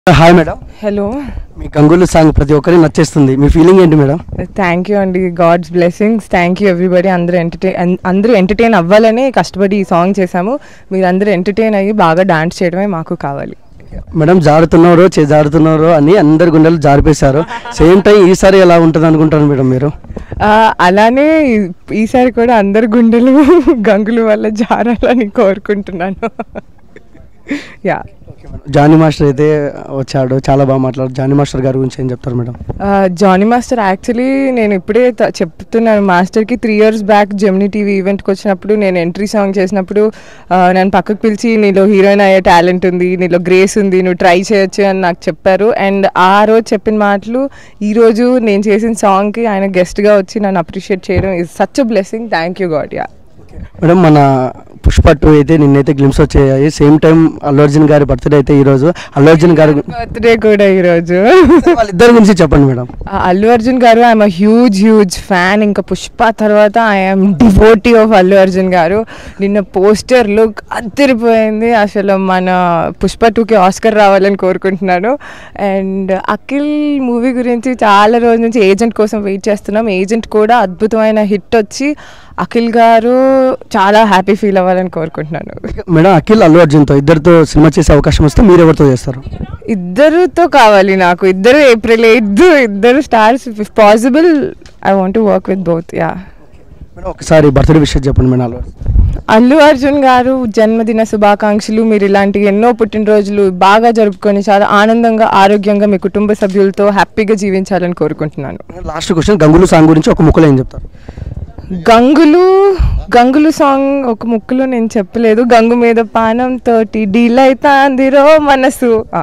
Hi madam. Hello. మీ గంగూలు song ప్రతి ఒక్కరికి నచ్చేస్తుంది. మీ ఫీలింగ్ ఏంటి మేడం? థ్యాంక్ యూ అండి. God's blessings. Thank you everybody. అందరూ ఎంటర్టైన్ అవ్వాలని కష్టపడి ఈ సాంగ్ చేశాము. మీరు అందరూ ఎంటర్టైన్ అయ్యి బాగా డాన్స్ చేయడమే మాకు కావాలి. మేడం జారుతున్నారు అని అందరి గుండెలు జారిపేశారు. సేమ్ టైం ఈసారి ఎలా ఉంటుంది అనుకుంటారు మేడం మీరు? అలానే ఈసారి కూడా అందరి గుండెలు గంగులు వల్ల జారాలని కోరుకుంటున్నాను. యా. జానీ మాస్టర్ అయితే వచ్చాడు, చాలా బాగా మాట్లాడు. జానీ మాస్టర్ గారి గురించి ఏం చెప్తారు మేడం? జానీ మాస్టర్ యాక్చువల్లీ నేను ఇప్పుడే చెప్తున్నాను మాస్టర్కి 3 years బ్యాక్ జెమినీ టీవీ ఈవెంట్కి వచ్చినప్పుడు నేను ఎంట్రీ సాంగ్ చేసినప్పుడు నన్ను పక్కకు పిలిచి నీలో హీరోయిన్ అయ్యే టాలెంట్ ఉంది, నీలో గ్రేస్ ఉంది, నువ్వు ట్రై చేయొచ్చు అని నాకు చెప్పారు. అండ్ ఆ రోజు చెప్పిన మాటలు ఈరోజు నేను చేసిన సాంగ్కి ఆయన గెస్ట్గా వచ్చి నన్ను అప్రిషియేట్ చేయడం is such a blessing. Thank you God. Yeah madam, మన పుష్ప 2 అయితే నిన్నైతే గ్లిమ్స్ వచ్చాయి. సేమ్ టైం అల్లు అర్జున్ గారి బర్త్డే అయితే ఈరోజు. అల్లు అర్జున్ గారి బర్త్డే కూడా ఈరోజు. వాళ్ళిద్దరి గురించి చెప్పండి మేడం. అల్లు అర్జున్ గారు ఐఎమ్ హ్యూజ్ ఫ్యాన్. ఇంకా పుష్ప తర్వాత I'm devotee of Allu Arjun garu. నిన్న పోస్టర్ లుక్ అదిరిపోయింది. అసలు మన పుష్ప 2కి ఆస్కర్ రావాలని కోరుకుంటున్నాను. అండ్ అఖిల్ మూవీ గురించి చాలా రోజుల నుంచి ఏజెంట్ కోసం వెయిట్ చేస్తున్నాం. ఏజెంట్ కూడా అద్భుతమైన హిట్ వచ్చి అఖిల్ గారు చాలా హ్యాపీ ఫీల్ అవ్వాలని కోరుకుంటున్నాను. మేడం, అఖిల్ అల్లు అర్జున్తో ఇద్దరితో సినిమా చేసే అవకాశం వస్తే మీరు ఎవరితో చేస్తారు? ఇద్దరుతో కావాలి నాకు. April 8th ఇద్దరు stars. If possible I want to work with both. Yeah madam, ఒకసారి బర్త్డే విషయం చెప్పండి మేడం. అల్లు అర్జున్ గారు జన్మదిన శుభాకాంక్షలు. మీరు ఇలాంటి ఎన్నో పుట్టినరోజులు బాగా జరుపుకొని చాలా ఆనందంగా ఆరోగ్యంగా మీ కుటుంబ సభ్యులతో హ్యాపీగా జీవించాలని కోరుకుంటున్నాను. లాస్ట్ క్వశ్చన్, గంగులు సాంగ్ గురించి ఒక ముక్కలో ఏం చెప్తారు? గంగులు సాంగ్ ఒక ముక్కలో నేను చెప్పలేదు. గంగు మీద పానం తోటి డీల్ అవుతాందిరో మనసు.